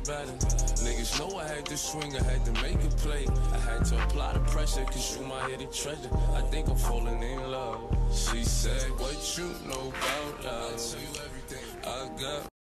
balance. Niggas know I had to swing, I had to make a play. I had to apply the pressure, cause you my hidden treasure. I think I'm falling in love. She said, what you know about love? I'll tell you everything I got.